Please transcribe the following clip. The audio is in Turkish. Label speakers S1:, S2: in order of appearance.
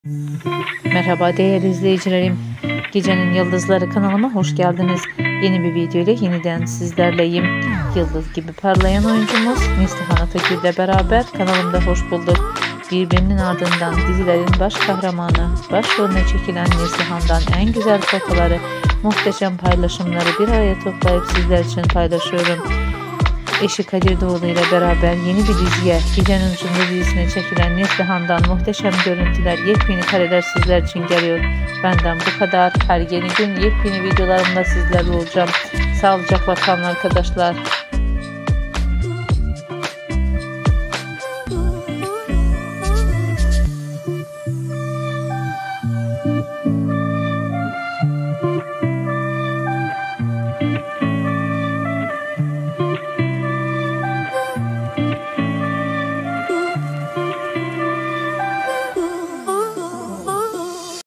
S1: Merhaba değerli izleyicilerim. Gecenin Yıldızları kanalıma hoş geldiniz. Yeni bir video ile yeniden sizlerleyim. Yıldız gibi parlayan oyuncumuz Neslihan Atagül ile beraber kanalımda hoş bulduk. Birbirinin ardından dizilerin baş kahramanı, başrolüne çekilen Neslihan'dan en güzel fotoları, muhteşem paylaşımları bir araya toplayıp sizler için paylaşıyorum. Eşi Kadir Doğulu ile beraber yeni bir diziye, Gecenin Ucunda dizisine çekilen Neslihan'dan muhteşem görüntüler, yepyeni kareler sizler için geliyor. Benden bu kadar. Her yeni gün yepyeni videolarımla sizlerle olacağım. Sağlıcakla kalın arkadaşlar.